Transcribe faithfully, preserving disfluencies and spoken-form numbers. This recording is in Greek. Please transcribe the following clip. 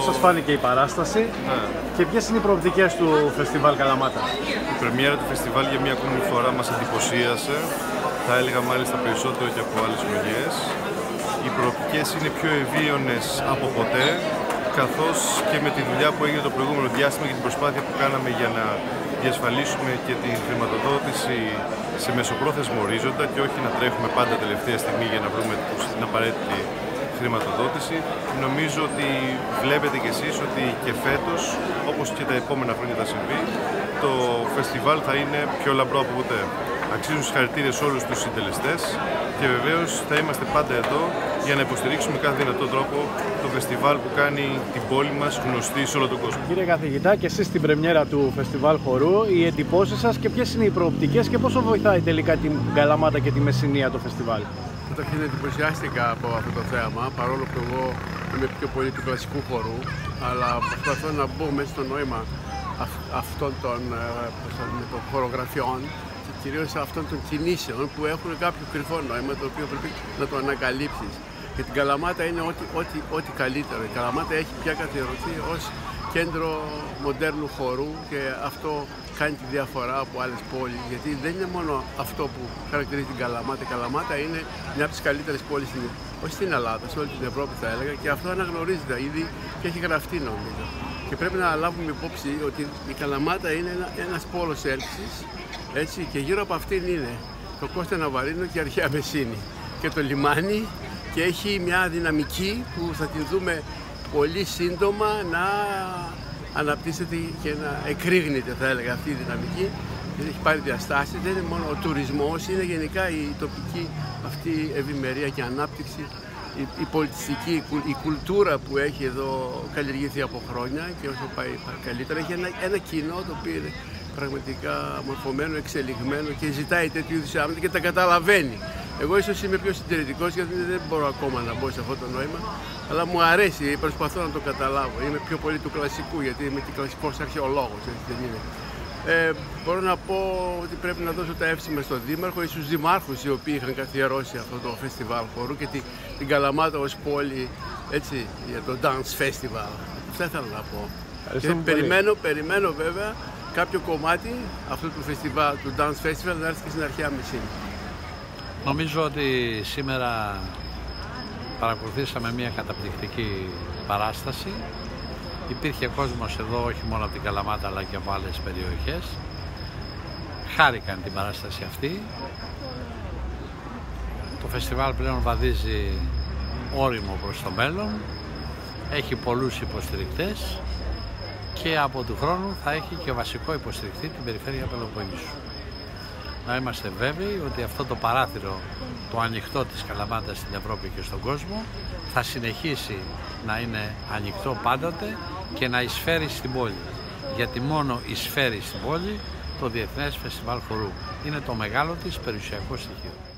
σας φάνηκε η παράσταση Ναι. και ποιες είναι οι προοπτικές του Φεστιβάλ Καλαμάτα? Η πρεμιέρα του φεστιβάλ για μια ακόμη φορά μας εντυπωσίασε, θα έλεγα μάλιστα περισσότερο και από άλλες χρονιές. Οι προοπτικές είναι πιο ευίωνες από ποτέ, καθώς και με τη δουλειά που έγινε το προηγούμενο διάστημα και την προσπάθεια που κάναμε για να διασφαλίσουμε και την χρηματοδότηση σε μεσοπρόθεσμο ορίζοντα και όχι να τρέχουμε πάντα τελευταία στιγμή για να βρούμε την απαραίτητη χρηματοδότηση. Νομίζω ότι βλέπετε κι εσείς ότι και φέτος, όπως και τα επόμενα χρόνια θα συμβεί, το φεστιβάλ θα είναι πιο λαμπρό από ποτέ. Αξίζουν συγχαρητήρια σε όλους τους συντελεστές και βεβαίως θα είμαστε πάντα εδώ για να υποστηρίξουμε κάθε δυνατό τρόπο το φεστιβάλ που κάνει την πόλη μας γνωστή σε όλο τον κόσμο. Κύριε καθηγητά, και εσείς στην πρεμιέρα του Φεστιβάλ Χορού, οι εντυπώσεις σας και ποιες είναι οι προοπτικές και πόσο βοηθάει τελικά την Καλαμάτα και τη Μεσσηνία το φεστιβάλ? Καταρχήν εντυπωσιάστηκα από αυτό το θέαμα, παρόλο που εγώ είμαι πιο πολύ του κλασικού χορού, αλλά προσπαθώ να μπω μέσα στο νόημα αυτών των, των χορογραφιών και κυρίως αυτών των κινήσεων που έχουν κάποιο κρυφό νόημα το οποίο πρέπει να το ανακαλύψεις. Και την Καλαμάτα είναι ό,τι, ό,τι, ό,τι καλύτερο. Η Καλαμάτα έχει πια καθιερωθεί ως κέντρο μοντέρνου χορού και αυτό κάνει τη διαφορά από άλλες πόλεις, γιατί δεν είναι μόνο αυτό που χαρακτηρίζει την Καλαμάτα. Η Καλαμάτα είναι μια από τις καλύτερες πόλεις, στην, όχι στην Ελλάδα, σε όλη την Ευρώπη θα έλεγα, και αυτό αναγνωρίζεται ήδη και έχει γραφτεί νομίζω. Και πρέπει να λάβουμε υπόψη ότι η Καλαμάτα είναι ένα, ένας πόλος έλξης, έτσι, και γύρω από αυτήν είναι το Κώστα Ναβαρίνο και η αρχαία Μεσσήνη και το λιμάνι, και έχει μια δυναμική που θα την δούμε πολύ σύντομα να αναπτύσσεται και να εκρήγνεται, θα έλεγα, αυτή η δυναμική. Έχει πάρει διαστάσεις, δεν είναι μόνο ο τουρισμός, είναι γενικά η τοπική αυτή ευημερία και ανάπτυξη, η, η πολιτιστική, η κουλτούρα που έχει εδώ καλλιεργηθεί από χρόνια και όσο πάει καλύτερα έχει ένα, ένα κοινό το οποίο είναι πραγματικά μορφωμένο, εξελιγμένο και ζητάει τέτοιου είδους άμυνα και τα καταλαβαίνει. Εγώ ίσως είμαι πιο συντηρητικός γιατί δεν μπορώ ακόμα να μπω σε αυτό το νόημα, αλλά μου αρέσει, προσπαθώ να το καταλάβω. Είμαι πιο πολύ του κλασικού γιατί είμαι και κλασικός αρχαιολόγος, έτσι δεν είναι. Ε, μπορώ να πω ότι πρέπει να δώσω τα εύσημα στον Δήμαρχο ή στους Δημάρχους οι οποίοι είχαν καθιερώσει αυτό το φεστιβάλ χορού και την, την Καλαμάτα ως πόλη, έτσι, για το Dance Festival. Αυτά ήθελα να πω. Και περιμένω, περιμένω βέβαια κάποιο κομμάτι αυτού του φεστιβάλ, του Dance Festival, να έρθει και στην αρχαία Μεσσήνη. Νομίζω ότι σήμερα παρακολουθήσαμε μια καταπληκτική παράσταση. Υπήρχε κόσμος εδώ όχι μόνο από την Καλαμάτα αλλά και από άλλες περιοχές. Χάρηκαν την παράσταση αυτή. Το φεστιβάλ πλέον βαδίζει όριμο προς το μέλλον. Έχει πολλούς υποστηρικτές και από του χρόνου θα έχει και βασικό υποστηρικτή την περιφέρεια Πελοποννήσου. Να είμαστε βέβαιοι ότι αυτό το παράθυρο, το ανοιχτό της Καλαμάτας στην Ευρώπη και στον κόσμο, θα συνεχίσει να είναι ανοιχτό πάντοτε και να εισφέρει στην πόλη. Γιατί μόνο εισφέρει στην πόλη το Διεθνές Φεστιβάλ Χορού. Είναι το μεγάλο της περιουσιακό στοιχείο.